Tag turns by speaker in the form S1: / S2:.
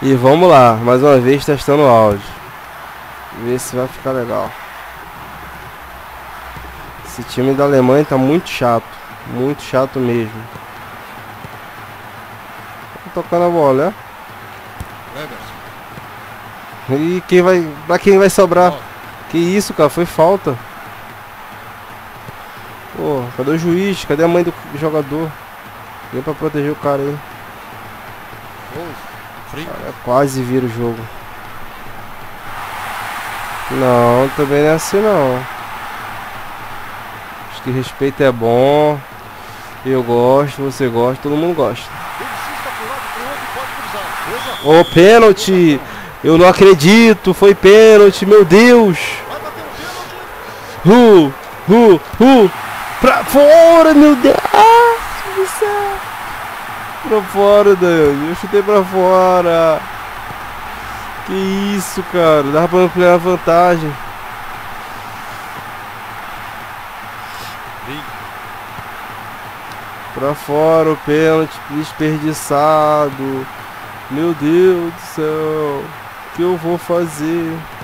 S1: E vamos lá, mais uma vez testando o áudio. Ver se vai ficar legal. Esse time da Alemanha tá muito chato mesmo. Tô tocando a bola, é? E quem vai, pra quem vai sobrar? Que isso, cara, foi falta. Pô, cadê o juiz? Cadê a mãe do jogador? Vem pra proteger o cara aí. Cara, quase vira o jogo. Não, também não é assim não. Acho que respeito é bom. Eu gosto, você gosta, todo mundo gosta. Ô, pênalti! Eu não acredito, foi pênalti, meu Deus! Pra fora, meu Deus! Do céu! Pra fora, Dani, eu chutei pra fora! Que isso, cara, dava pra ampliar a vantagem. Pra fora o pênalti desperdiçado. Meu Deus do céu, o que eu vou fazer?